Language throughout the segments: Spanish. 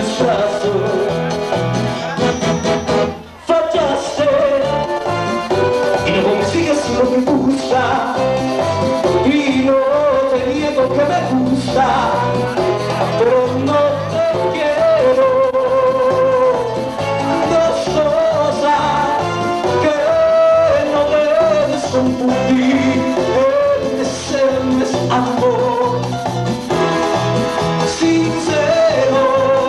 rechazo. Fallaste y no consigues lo que busca, y no te niego que me gusta, pero no te quiero. Dos cosas que no debes confundir. El deseo es amor sincero,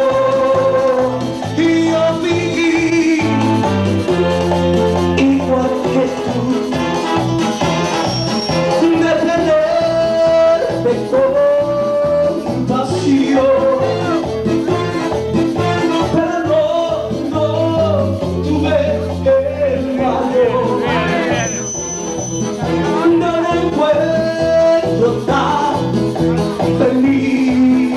y yo viví igual que tú, de tenerte compasión, pero no tuve el valor. No me encuentro tan feliz.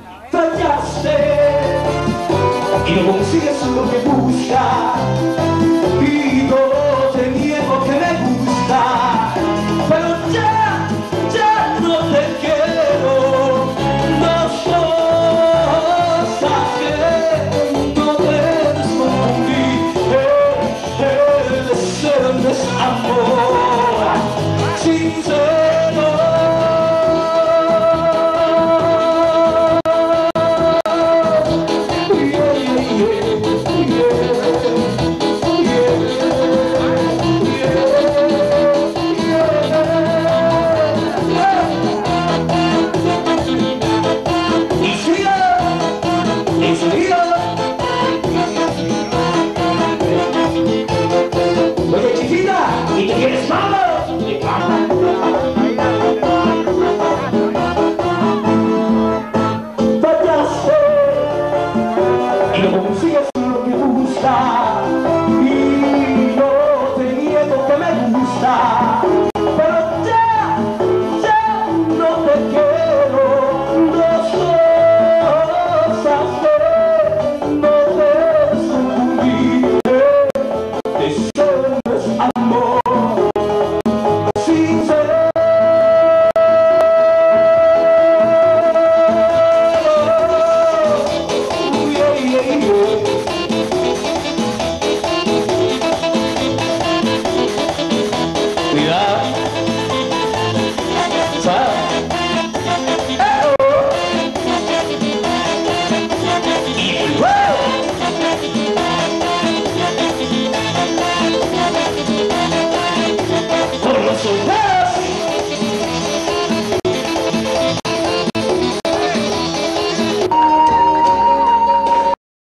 Fallaste y no consigues lo que buscas,